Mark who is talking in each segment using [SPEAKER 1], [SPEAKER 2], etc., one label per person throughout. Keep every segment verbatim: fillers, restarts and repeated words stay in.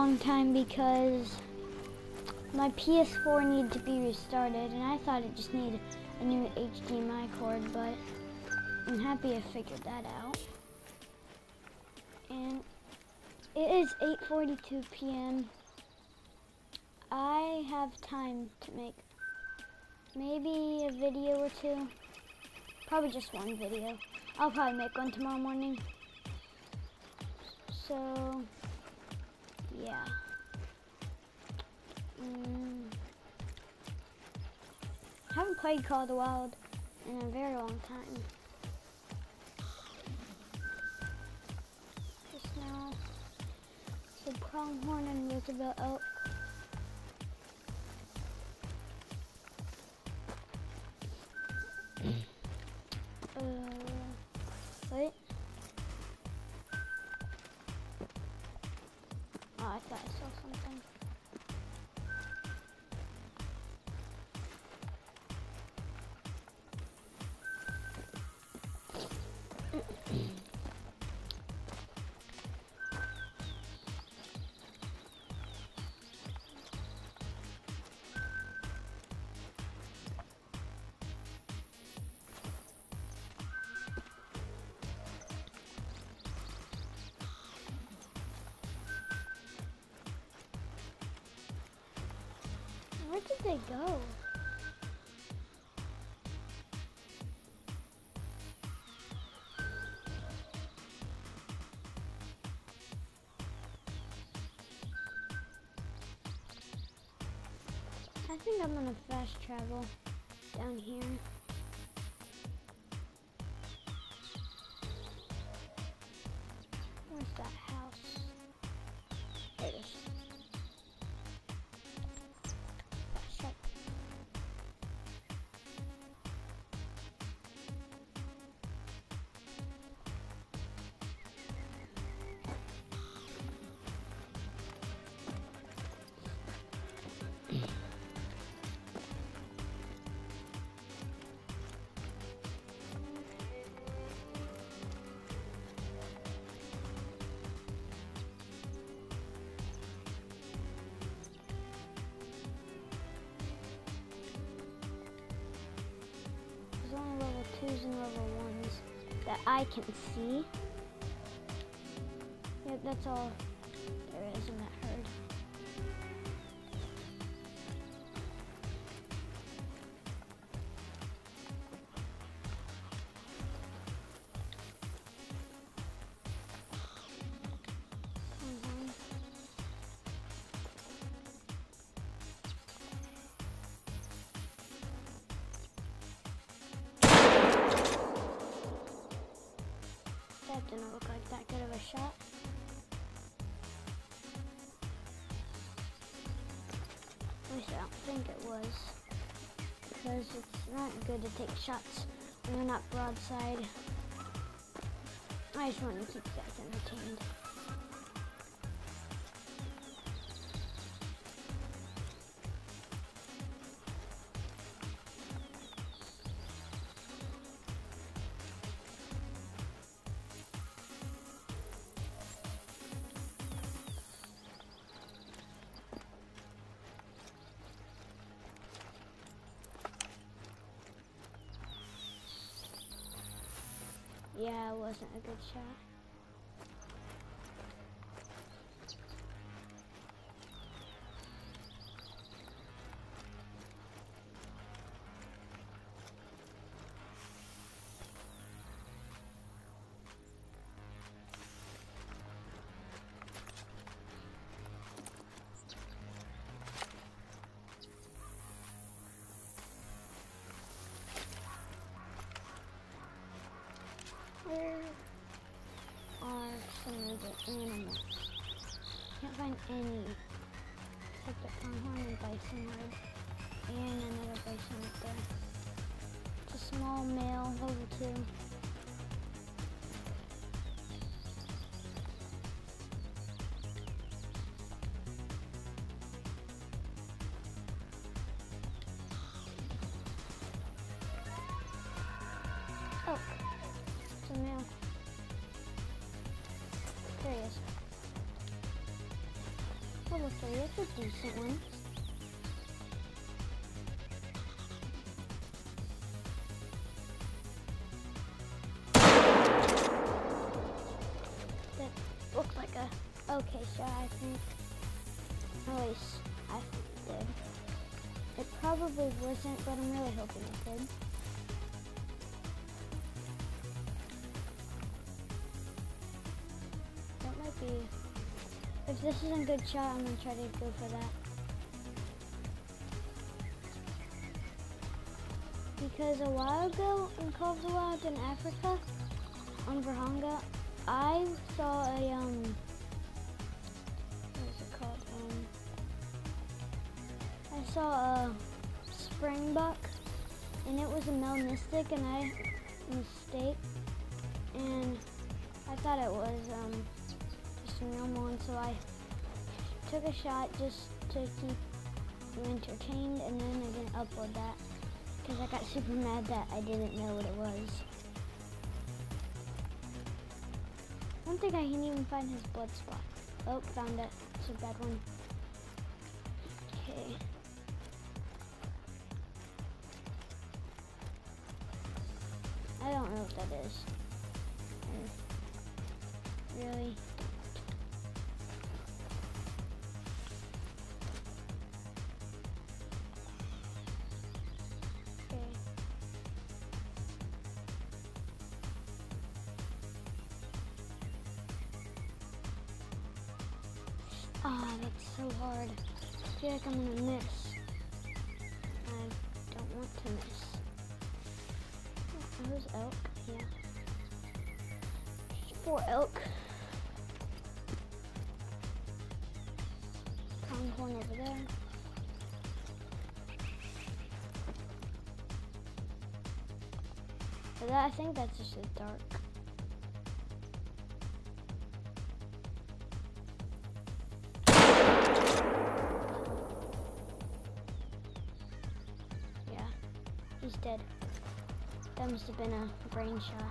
[SPEAKER 1] long time because my P S four needed to be restarted, and I thought it just needed a new H D M I cord, but I'm happy I figured that out. And it is eight forty-two p m I have time to make maybe a video or two. Probably just one video. I'll probably make one tomorrow morning. So, yeah. Mm. Haven't played Call of the Wild in a very long time. Just now, the pronghorn and Roosevelt elk. uh, wait. Oh, I thought I saw something. Where did they go? I think I'm gonna fast travel down here. Where's that house? There it is. Shut. There's only level twos and level ones that I can see. Yep, that's all there is in that herd. Mhm. That didn't look like that good of a shot. At least I don't think it was. Because it's not good to take shots when you're not broadside. I just want to keep you guys entertained. Yeah, it wasn't a good shot. Where are some of the animals? Can't find any except the pronghorn and bison herd, and another bison up there. It's a small male, level two. Oh. It's a male. There he is. level three. It's a decent one. That looked like a okay shot, I think. At least I did. It probably wasn't, but I'm really hoping it did. That might be. If this isn't a good shot, I'm gonna try to go for that. Because a while ago in Call of the Wild in Africa, on Vurhonga, I saw a um. What is it called? Um. I saw a springbuck, and it was a melanistic, and I mistake, and I thought it was um. normal one, so I took a shot just to keep you entertained, and then I didn't upload that because I got super mad that I didn't know what it was. I don't think I can even find his blood spot. Oh, found it. It's a bad one. Okay. I don't know what that is. Really? Ah, oh, that's so hard. I feel like I'm gonna miss. I don't want to miss. Oh, there's elk, yeah. Four elk. Pronghorn over there. But that, I think that's just a dark. He's dead. That must have been a brain shot.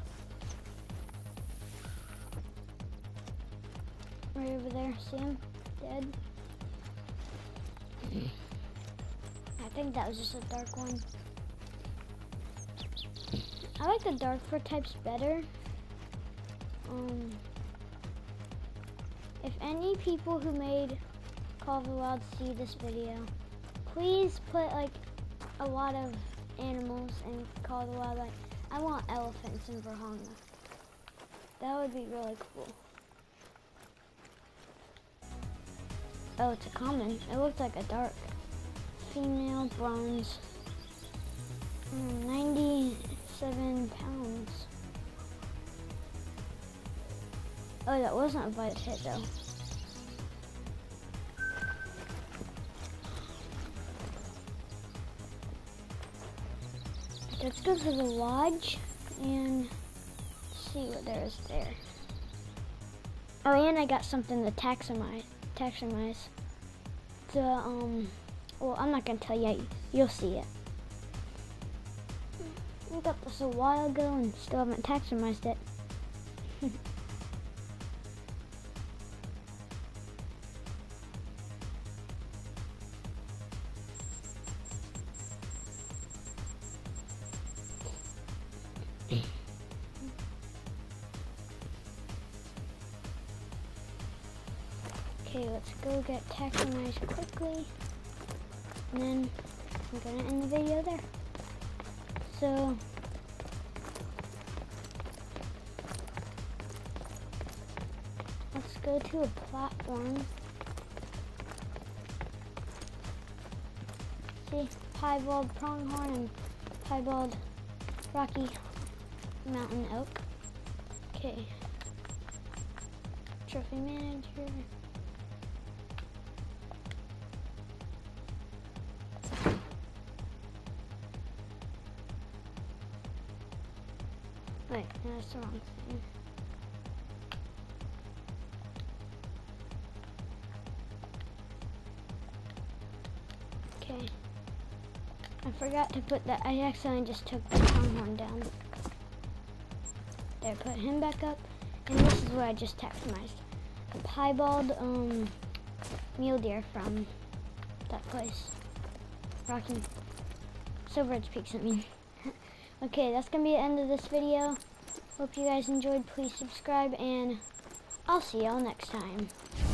[SPEAKER 1] Right over there, see him? Dead. I think that was just a dark one. I like the dark fur types better. Um, if any people who made Call of the Wild see this video, please put like a lot of animals and Call of the Wild. Like, I want elephants in Vurhonga. That would be really cool. Oh, it's a common. It looks like a dark. Female bronze. Mm, ninety-seven pounds. Oh, that wasn't a bite hit though. Let's go to the lodge and see what there is there. Oh, and I got something to taxonomize. Taxonomize. The um. Well, I'm not gonna tell you. You'll see it. I got this a while ago and still haven't taxonomized it. Okay, let's go get taxonomized quickly, and then I'm gonna end the video there. So, let's go to a platform. See, piebald pronghorn and piebald Rocky Mountain elk. Okay, trophy manager. Wait, no, that's the wrong thing. Okay. I forgot to put that. I accidentally just took the pronghorn down. There, put him back up. And this is what I just taxonomized. A piebald um, mule deer from that place. Rocky, Silver Edge Peaks, I mean. Okay, that's gonna be the end of this video. Hope you guys enjoyed. Please subscribe, and I'll see y'all next time.